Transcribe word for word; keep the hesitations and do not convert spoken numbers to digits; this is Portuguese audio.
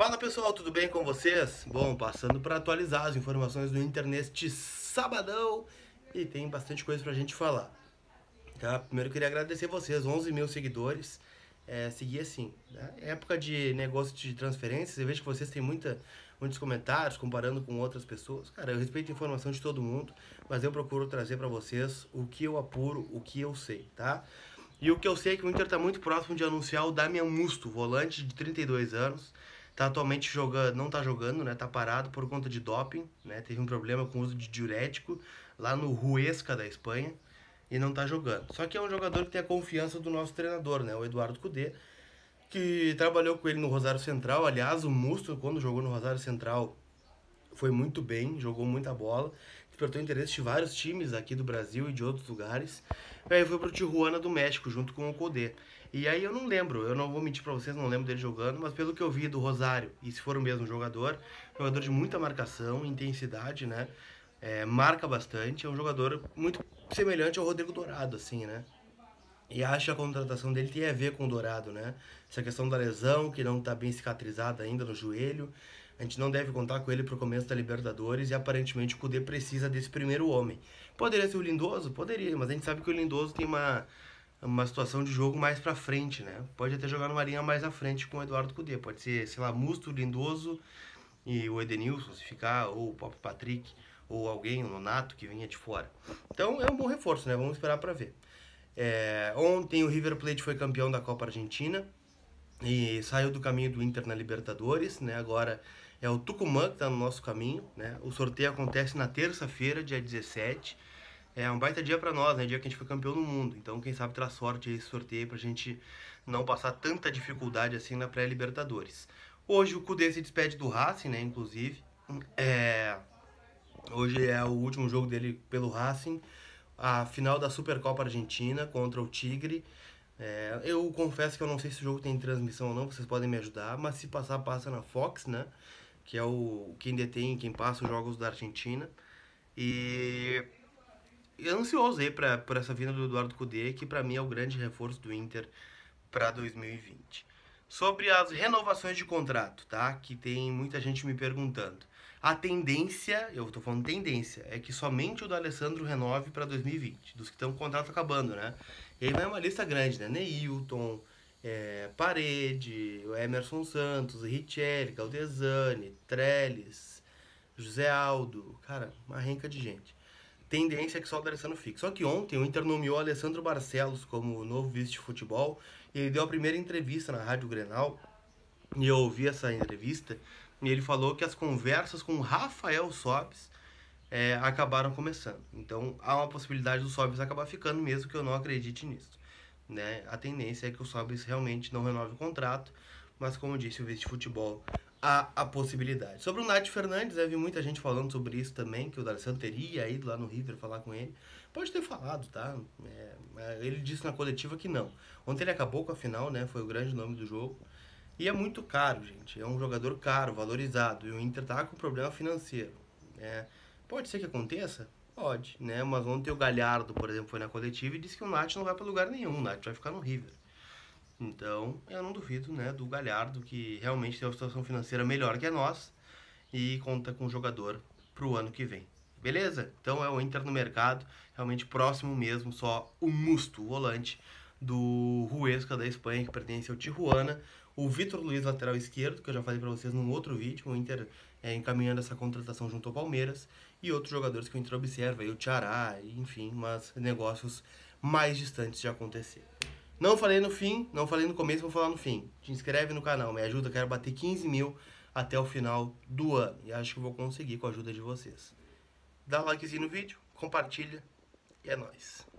Fala pessoal, tudo bem com vocês? Bom, passando para atualizar as informações do Inter neste sabadão e tem bastante coisa pra gente falar. Tá? Primeiro eu queria agradecer vocês, onze mil seguidores. É, seguir assim, né? Época de negócio de transferências, eu vejo que vocês têm muita, muitos comentários comparando com outras pessoas. Cara, eu respeito a informação de todo mundo, mas eu procuro trazer pra vocês o que eu apuro, o que eu sei, tá? E o que eu sei é que o Inter tá muito próximo de anunciar o Damian Musto, volante de trinta e dois anos. Tá atualmente jogando, não tá jogando, né? Tá parado por conta de doping, né? Teve um problema com o uso de diurético lá no Huesca da Espanha e não tá jogando. Só que é um jogador que tem a confiança do nosso treinador, né? O Eduardo Cudê, que trabalhou com ele no Rosário Central. Aliás, o Musto, quando jogou no Rosário Central, foi muito bem, jogou muita bola, despertou interesse de vários times aqui do Brasil e de outros lugares. Aí foi pro Tijuana do México, junto com o Codê. E aí eu não lembro, eu não vou mentir pra vocês, não lembro dele jogando, mas pelo que eu vi do Rosário, e se for o mesmo jogador, jogador de muita marcação, intensidade, né? É, marca bastante, é um jogador muito semelhante ao Rodrigo Dourado, assim, né? E acho que a contratação dele tem a ver com o Dourado, né? Essa questão da lesão, que não está bem cicatrizada ainda no joelho. A gente não deve contar com ele para o começo da Libertadores e aparentemente o Cudê precisa desse primeiro homem. Poderia ser o Lindoso? Poderia, mas a gente sabe que o Lindoso tem uma, uma situação de jogo mais pra frente, né? Pode até jogar numa linha mais à frente com o Eduardo Cudê. Pode ser, sei lá, Musto, Lindoso e o Edenilson, se ficar, ou o Pop Patrick, ou alguém, o Nonato, que vinha de fora. Então é um bom reforço, né? Vamos esperar para ver. É, ontem o River Plate foi campeão da Copa Argentina e saiu do caminho do Inter na Libertadores, né? Agora é o Tucumã que está no nosso caminho, né? O sorteio acontece na terça-feira, dia dezessete. É um baita dia para nós, né? Dia que a gente foi campeão do mundo. Então, quem sabe traz sorte esse sorteio pra gente não passar tanta dificuldade assim na pré-Libertadores. Hoje o Cudê se despede do Racing, né? Inclusive. É, hoje é o último jogo dele pelo Racing, a final da Supercopa Argentina contra o Tigre. É, eu confesso que eu não sei se o jogo tem transmissão ou não, vocês podem me ajudar, mas se passar, passa na Fox, né? Que é o quem detém, quem passa os jogos da Argentina. E e ansioso aí pra, por essa vinda do Eduardo Cudê, que pra mim é o grande reforço do Inter para dois mil e vinte. Sobre as renovações de contrato, tá? Que tem muita gente me perguntando. A tendência, eu tô falando tendência, é que somente o do Alessandro renove para dois mil e vinte, dos que estão com o contrato acabando, né? E aí vai uma lista grande, né? Neilton, é, Parede, o Emerson Santos, Richelli, Galdesani, Trellis, José Aldo, cara, uma renca de gente. Tendência é que só o D'Alessandro fique. Só que ontem o Inter nomeou Alessandro Barcelos como novo vice de futebol e ele deu a primeira entrevista na Rádio Grenal e eu ouvi essa entrevista e ele falou que as conversas com o Rafael Sobis é, acabaram começando. Então há uma possibilidade do Sobis acabar ficando, mesmo que eu não acredite nisso. Né? A tendência é que o Sobis realmente não renove o contrato, mas como disse o vice de futebol, há a possibilidade. Sobre o Nath Fernandes, eu vi muita gente falando sobre isso também, que o D'Alessandro teria ido lá no River falar com ele. Pode ter falado, tá? É, ele disse na coletiva que não. Ontem ele acabou com a final, né? Foi o grande nome do jogo. E é muito caro, gente. É um jogador caro, valorizado. E o Inter tá com problema financeiro. Né? Pode ser que aconteça? Pode, né? Mas ontem o Galhardo, por exemplo, foi na coletiva e disse que o Nath não vai para lugar nenhum. O Nath vai ficar no River. Então, eu não duvido, né, do Galhardo, que realmente tem uma situação financeira melhor que a nossa e conta com o jogador pro ano que vem. Beleza? Então é o Inter no mercado, realmente próximo mesmo, só o Musto, o volante do Huesca da Espanha, que pertence ao Tijuana. O Vitor Luiz, lateral esquerdo, que eu já falei para vocês num outro vídeo, o Inter é, encaminhando essa contratação junto ao Palmeiras. E outros jogadores que o Inter observa, aí o Tchará, enfim, mas negócios mais distantes de acontecer. Não falei no fim, não falei no começo, vou falar no fim. Te inscreve no canal, me ajuda, quero bater quinze mil até o final do ano. E acho que vou conseguir com a ajuda de vocês. Dá um likezinho no vídeo, compartilha e é nóis.